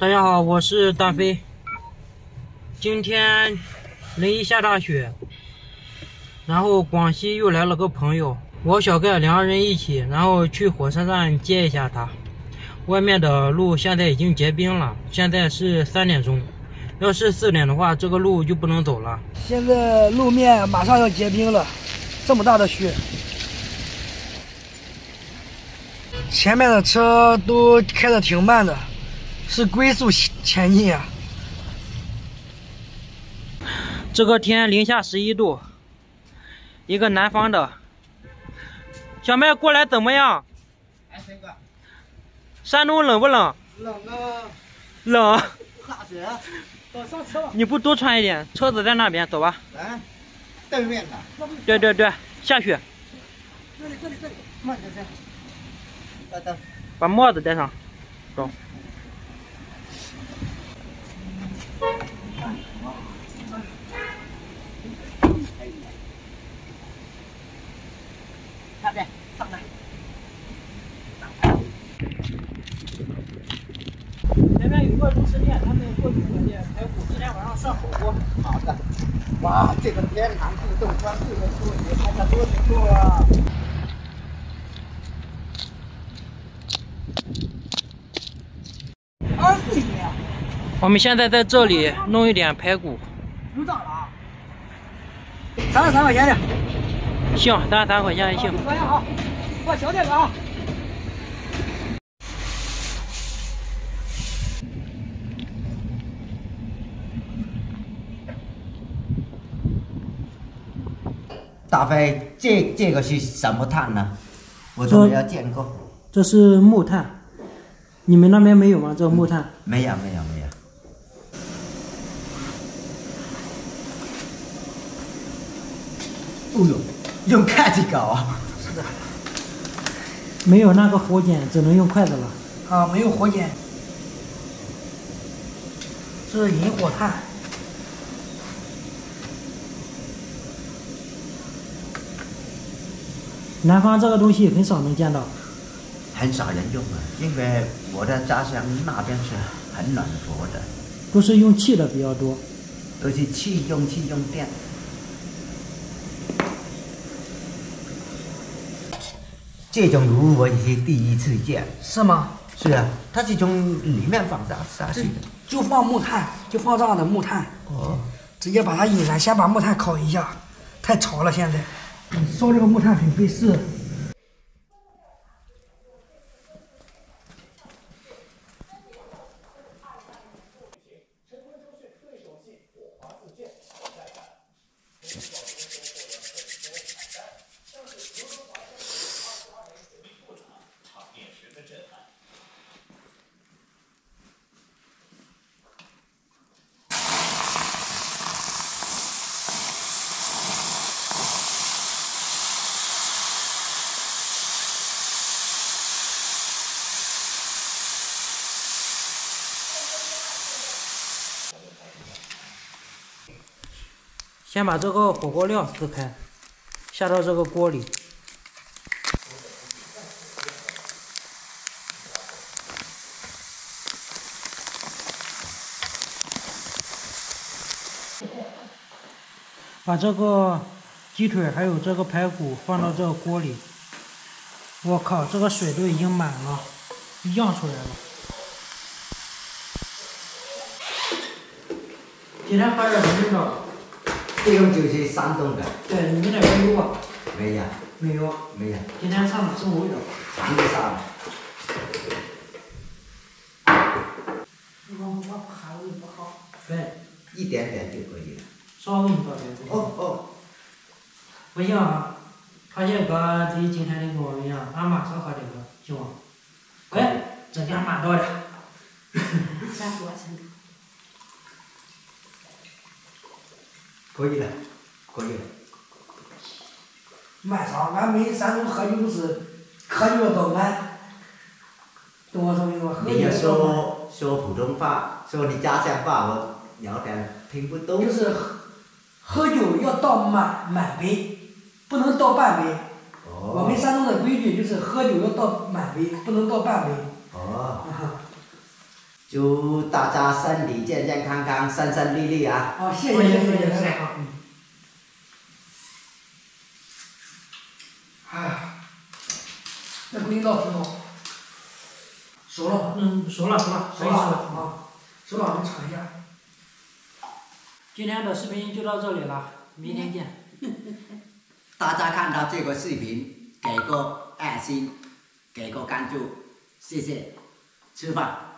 大家好，我是大飞。今天临沂下大雪，然后广西又来了个朋友，我小盖两个人一起，然后去火车站接一下他。外面的路现在已经结冰了，现在是3点钟，要是4点的话，这个路就不能走了。 现在路面马上要结冰了，这么大的雪，前面的车都开得挺慢的，是龟速前进啊。 这个天零下11度，一个南方的小麦过来怎么样？山东冷不冷？ 冷啊！ 冷。 下雪，走上车吧。 你不多穿一点，车子在那边，走吧。 来，对面的。 对，下雪。 这里，慢点先。等。 把帽子戴上，走。 下边，上来。 前面有个厨师店，他们过去准备排骨，今天晚上涮火锅。 好的。哇，这个天寒地冻，穿这个裤子，穿的多辛苦啊！24年。 我们现在在这里弄一点排骨。 又涨了啊！33块钱的。 行，33块钱行。 大家好，我小点个啊。 大飞，这个是什么炭呢？我都没有见过。 这是木炭，你们那边没有吗？这木炭？ 没有。哦呦，用筷子搞啊！ 是的。 没有那个火碱，只能用筷子了。 啊，没有火碱。这是引火炭。 南方这个东西很少能见到， 很少人用啊，因为我的家乡那边是很暖和的， 都是用气的比较多。 都是气用电。这种炉我也是第一次见。 是吗？ 是啊，它是从里面放下去的。 就放木炭，就放这样的木炭。 哦。 直接把它引燃，先把木炭烤一下，太潮了现在。烧这个木炭很费事。 先把这个火锅料撕开，下到这个锅里。把这个鸡腿还有这个排骨放到这个锅里。我靠，这个水都已经满了，漾出来了。今天喝点什么味道？ 这种就是山东的。 对，你们那边有吧？ 没有。 没有。今天唱的什么味道？ 长的沙。 我怕胃不好。 对。 一点点就可以了。 稍微倒点。 哦。 不行啊，螃蟹哥对今天的跟我们一样，俺马上喝这个，行吗？哎，这点蛮多的。 加多钱？ 可以了。 慢烧，俺们山东喝酒都是喝酒要倒满，懂我说没说？ 你要说普通话，说你家乡话，我有点听不懂。 就是喝酒要倒满杯，不能倒半杯。 哦。 我们山东的规矩就是喝酒要倒满杯，不能倒半杯。 哦。 祝大家身体健健康康，顺顺利利啊！ 好，谢谢谢谢来了。哎，这味道挺好。熟了吗？ 熟了，可以吃了。 啊，熟了，你尝一下。 今天的视频就到这里了，明天见。 大家看到这个视频，给个爱心，给个关注，谢谢。吃饭。